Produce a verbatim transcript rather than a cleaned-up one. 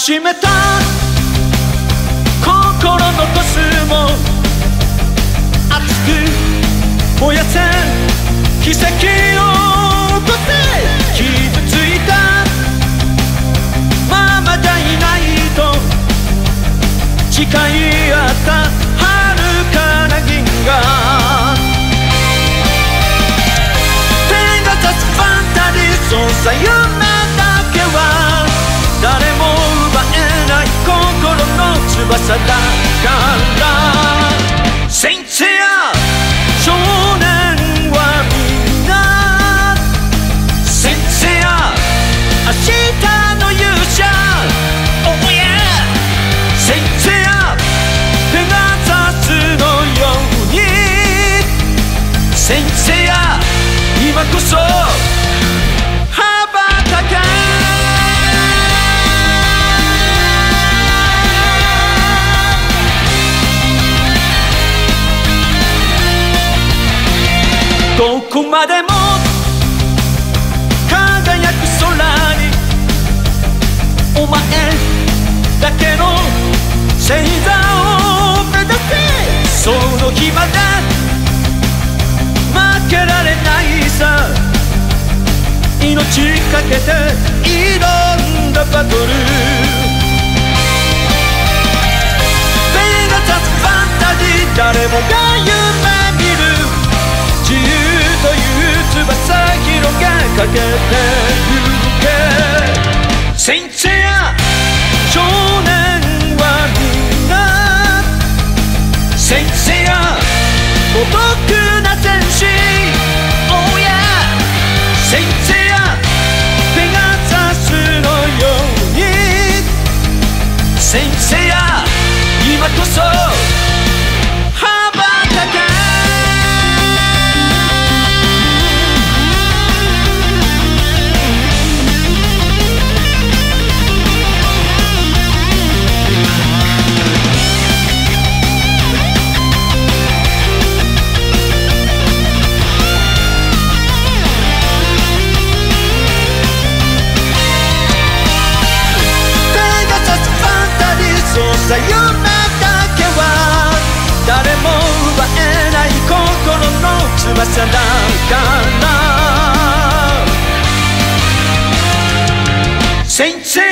しめた心のコスモ熱く燃やせ奇跡を起こせ傷ついたままじゃいないと誓い合った遥かな銀河手が差すファンタジーそうさ夢だけは誰も奪えない心の翼だからセンチア少年はみんなセンチア明日の勇者 Oh yeah センチアペガサスのようにセンチア今こそ羽ばたけどこまでも輝く空にお前だけの星座を目指せその日まで負けられないさ命かけて挑んだバトルペガサスファンタジー誰もが夢見る自由という翼広げかけてゆけセンチア少年はみんなセンチア孤独な戦士 Oh yeah センチアペガサスのようにセンチア今こそ羽ばたけ夢だけは誰も奪えない心の翼だからセンチ